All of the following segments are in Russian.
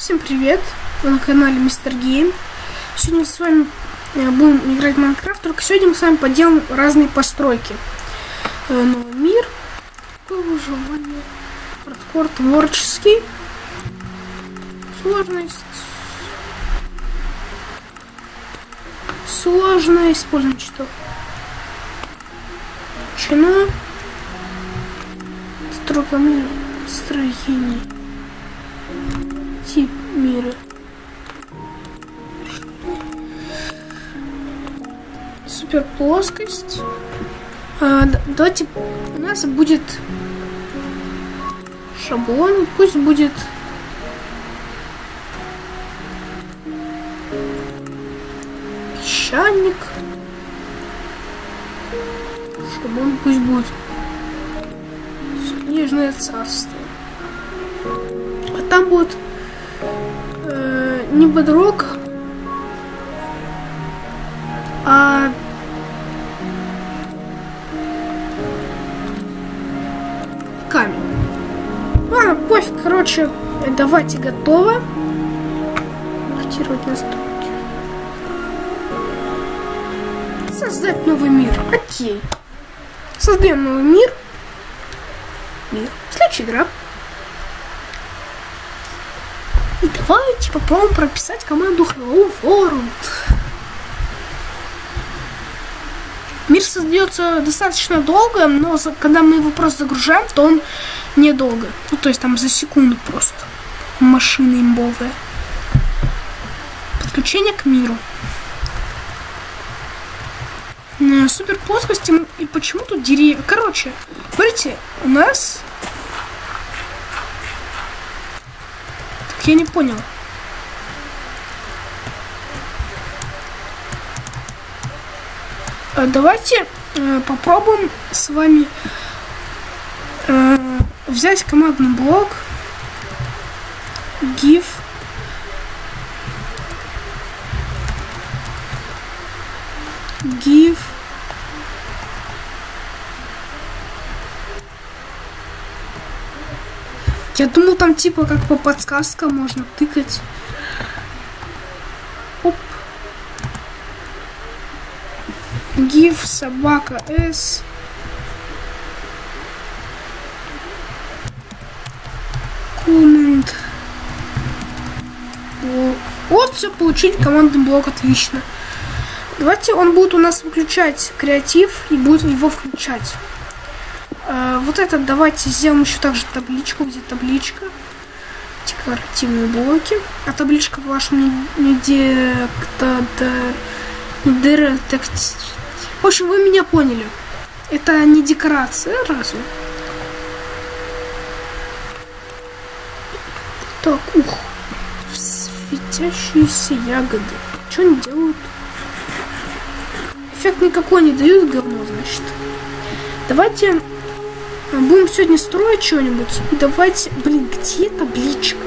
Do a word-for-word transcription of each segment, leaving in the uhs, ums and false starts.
Всем привет! Вы на канале Мистер Гейм. Сегодня мы с вами будем играть в Майнкрафт, только сегодня мы с вами поделаем разные постройки. Новый мир, выживание, хардкор, творческий, сложность, сложное использование читов, чина, стройка мира, строение, тип мира, супер плоскость. А, давайте у нас будет шаблон, пусть будет песчаник, шаблон пусть будет снежное царство, а там будет э, не бодрок, а камень. Ладно, пофиг, короче, давайте готово. Портировать настройки. Создать новый мир. Окей. Создаем новый мир. Мир. Следующая игра. И давайте попробуем прописать команду Hello World. Мир создается достаточно долго, но за, когда мы его просто загружаем, то он недолго. Ну, то есть там за секунду просто. Машина имбовая. Подключение к миру. Супер плоскости. И почему тут деревья? Короче, смотрите, у нас... Так, я не понял. Давайте э, попробуем с вами э, взять командный блок give give я думал, там типа как по подсказкам можно тыкать. Оп. Give собака s comment блок. Вот все, получить командный блок, отлично. Давайте он будет у нас выключать креатив и будет его включать. А, вот это давайте сделаем еще также табличку, где табличка, декоративные блоки, а табличка ваша нигде не текст. В общем, вы меня поняли. Это не декорация, разве? Так, ух. Светящиеся ягоды. Что они делают? Эффект никакой не дают, говно, значит. Давайте будем сегодня строить что-нибудь. И давайте... Блин, где табличка?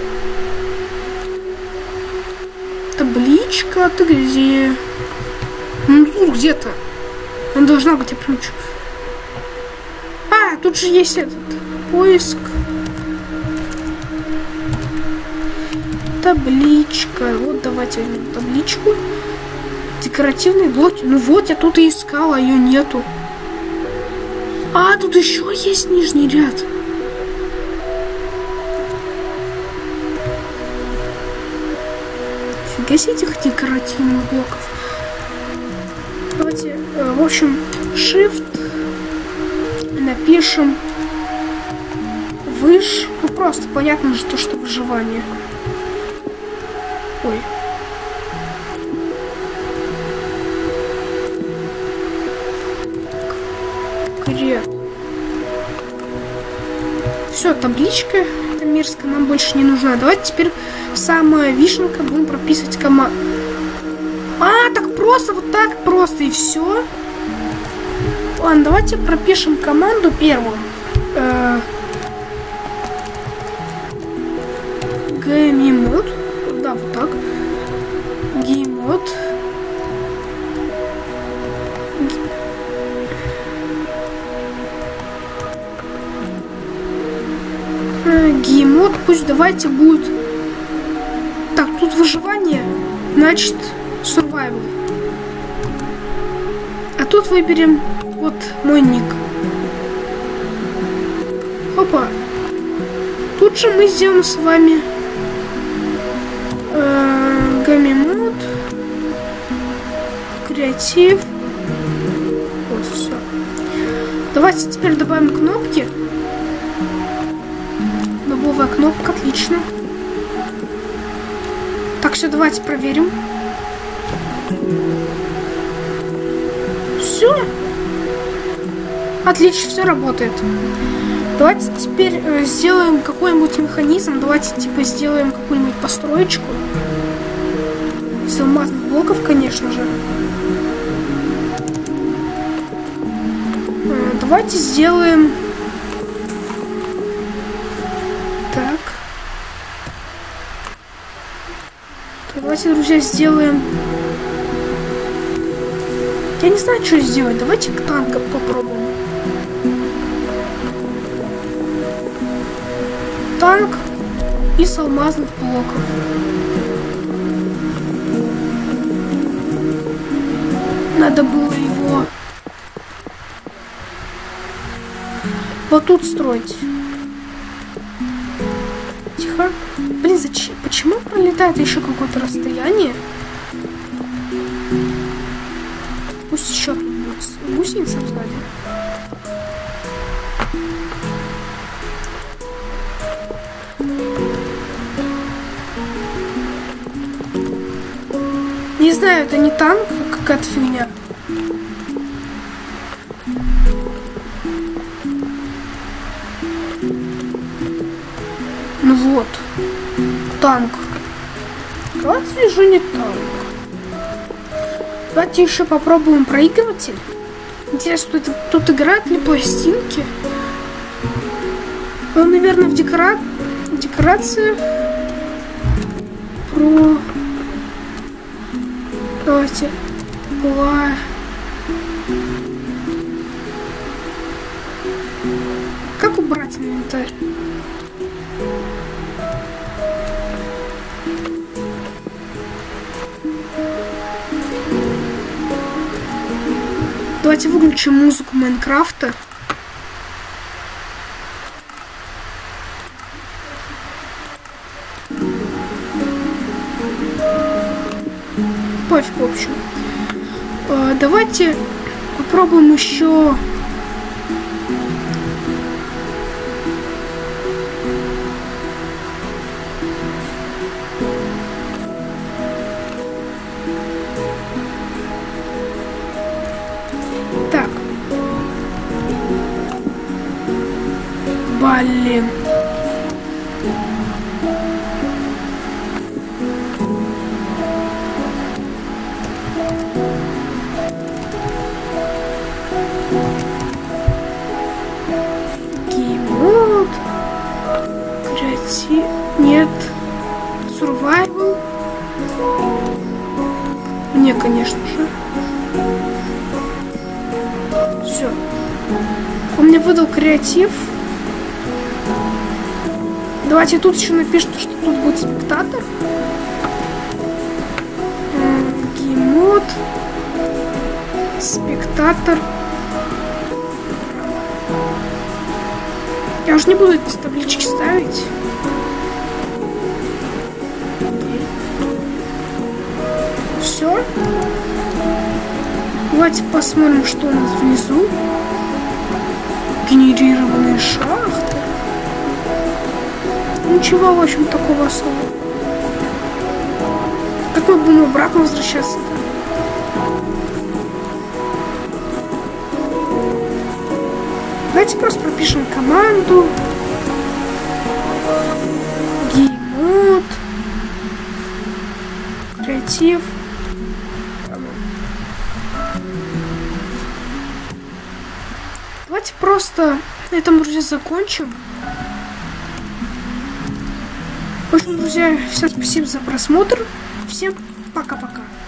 Табличка, ты где? Ну, тут где-то. Она должна быть, я включу. А, тут же есть этот поиск. Табличка. Вот, давайте возьмем табличку. Декоративные блоки. Ну вот, я тут и искала, ее нету. А, тут еще есть нижний ряд. Фига себе этих декоративных блоков. Давайте, э, в общем, shift напишем выш. Ну просто понятно же то, что выживание. Ой. Кре. Все, табличка эта мерзкая нам больше не нужна. Давайте теперь самая вишенка будем прописывать команду. А, так просто, вот так просто и все. Ладно, давайте пропишем команду первую. Гейммод. Да, вот так. Гейммод. Гейммод, пусть давайте будет тут выживание, значит survival. А тут выберем вот мой ник. Опа. Тут же мы сделаем с вами э, гаммимод, креатив. Вот все. Давайте теперь добавим кнопки. Дубовая кнопка, отлично. Так, все, давайте проверим. Все. Отлично, все работает. Давайте теперь э, сделаем какой-нибудь механизм. Давайте типа сделаем какую-нибудь построечку. Из алмазных блоков, конечно же. Э, давайте сделаем... Так. Давайте, друзья, сделаем... Я не знаю, что сделать. Давайте к танкам попробуем. Танк из алмазных блоков. Надо было его вот тут строить. Тихо. Блин, зачем? Почему пролетает еще какое-то расстояние? Пусть еще будет гусеница сзади. Не знаю, это не танк, какая-то фигня. Ну вот. Танк. Разве же не танк? Давайте еще попробуем проигрыватель. Интересно, тут, тут играют ли пластинки? Он, наверное, в декора... декорации про... Давайте. Ла... Как убрать инвентарь? Давайте выключим музыку Майнкрафта. Пофиг, в общем. Э, давайте попробуем еще... Так. Блин. Гейммод. Креатив. Нет. Survival. Не, конечно же. Все. Он мне выдал креатив. Давайте тут еще напишем, что тут будет спектатор. Гейммод. Спектатор. Я уже не буду эти таблички ставить. Все. Давайте посмотрим, что у нас внизу. Генерированные шахты. Ничего, в общем, такого особого. Как мы будем обратно возвращаться-то? Давайте просто пропишем команду. Гейммод. Креатив. Давайте просто на этом, друзья, закончим. В общем, друзья, всем спасибо за просмотр. Всем пока-пока.